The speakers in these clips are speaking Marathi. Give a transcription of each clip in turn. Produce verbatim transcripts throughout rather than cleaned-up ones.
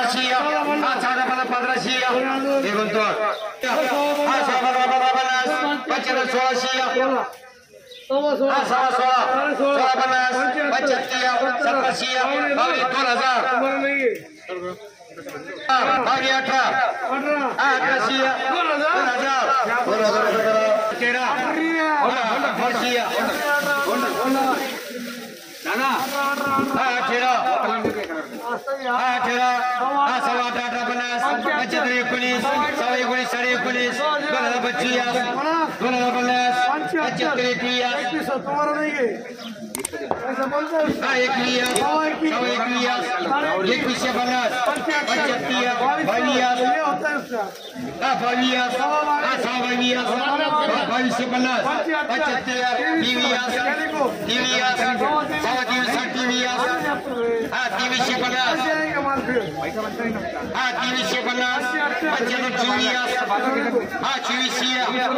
पंधराशे हा चौदा पंधरा पंधराशे हे म्हणतो हा सहा पंधरा पंधरा पन्नास पंच्याण्णव सोळाशे हा सहा सोळा सोळा पन्नास पंच्याहत्तर सत्ताशे बावीस दोन हजार बावीस अठरा अठराशे दोन हजार दोन हजार तेरा हा तेरा हा तेरा हा सव्वा अठरा अठरा पन्नास पंच्याहत्तर एकोणीस सव्वा एकोणीस साडे एकोणीस दोन हजार पंचवीस दोन हजार पन्नास पंच्याहत्तर एकवीस हा एकवीस सव्वा एकवीस एकवीसशे पन्नास पंच्याहत्तर बावीस हा बावीस हा सहा बावीस बावीसशे पन्नास पंच्याहत्तर तेवीस तेवीस सव्वा तेवीस साठ तेवीस हा तेवीसशे पन्नास हा तेवीसशे पन्नास पंच्याण्णव चोवीस हा चोवीसशे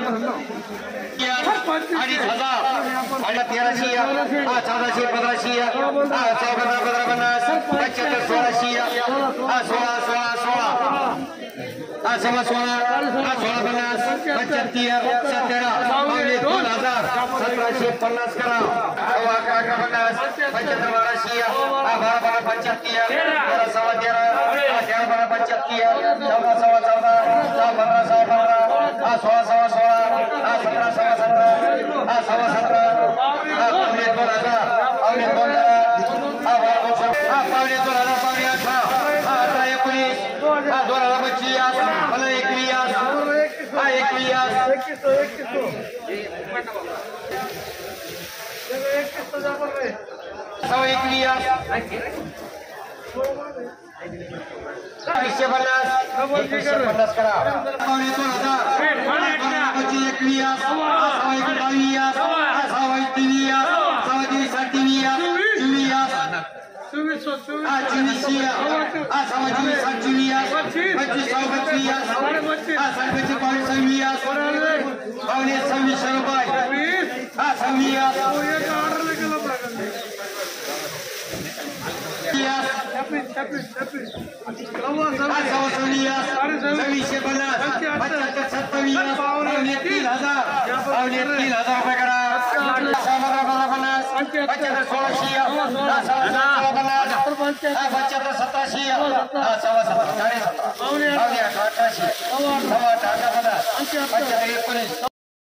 अडीच हजार अडीच तेराशे हा चौदाशे पंधराशे हा चौदा पंधरा पन्नास पंच्याहत्तर सोळाशे हा सोळा सोळा सोळा हा सव्वा सोळा हा सोळा पन्नास पंच्याहत्तर सत्तरा दोन हजार सतराशे पन्नास करा सव्वा अकरा अकरा पन्नास पंच्याहत्तर बाराशे हा बारा बारा पंच्याहत्तर तेरा सव्वा तेरा हा तेरा बारा पंच्याहत्तर चौदा सव्वा चौदा सहा पंधरा सहा पंधरा हा सोळा सव्वा सोळा हा सतरा सव्वा सतरा हा सव्वा सतरा हा पावणे दोन हजार पावणे दोन हजार हा बारा हा पावणे दोन हजार पावणे अठरा हा अठरा एकोणीस हा दोन हजार पंचवीस पंधरा एकवीस हा एकवीस सव्वा एकवीस एकवीसशे पन्नास एकवीसशे पन्नास करा पावणे दोन हजार पंचवीस एकवीस सव्वा एक बावीस सव्वा एक तेवीस सव्वा तेवीस साठ तेवीस चोवीस हा चोवीसशे हा सव्वा चोवीस साठ चोवीस पंचवीस सव्वा पंचवीस हा साडे पंचवीस पावणे सव्वीस पावणे सव्वीसशे रुपये हा सव्वीस सव्वीसशे पन्नास पंच्याहत्तर सत्तावीस पावणे तीन हजार पावणे तीन हजार रुपये करा पन्नास पंच्याहत्तर सोळाशे पन्नास पंच्याहत्तर सतराशे सव्वा सतरा साडे सतरा पावणे अठरा अठराशे सव्वा अठरा अठरा पन्नास पंच्याहत्तर एकोणीस